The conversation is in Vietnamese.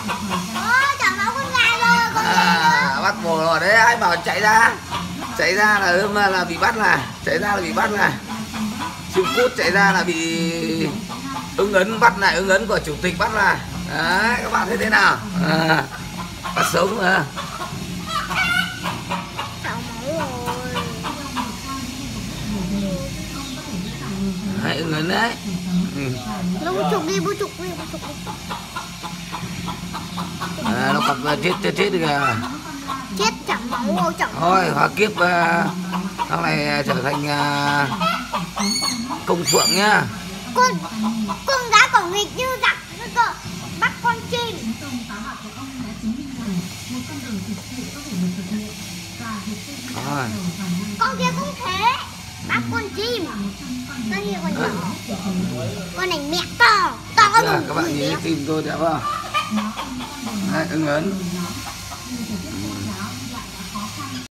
Chả máu con gà rồi, con gà bắt mổ rồi đấy, ai bảo chạy ra là bị bắt này, chạy ra là bị bắt này, chim cút chạy ra là bị ứng ấn bắt này, ứng ấn của chủ tịch bắt này. Đấy, các bạn thấy thế nào? Bắt sống mà. chả máu rồi. Đấy, ứng ấn đấy. Nó bút chụp đi, bút chụp đi. Nó cặp chết được kìa. Chết chẳng máu rồi, chẳng Thôi, hóa kiếp sau này trở thành công phượng nhá. Con gái còn nghịch như giặc nữa cơ, bắt con chim. Rồi. Con kia cũng thế, bắt con chim. Con kia còn nhỏ, con này mẹ to Các bạn nhìn tim tôi đẹp không? Đấy, ứng ấn.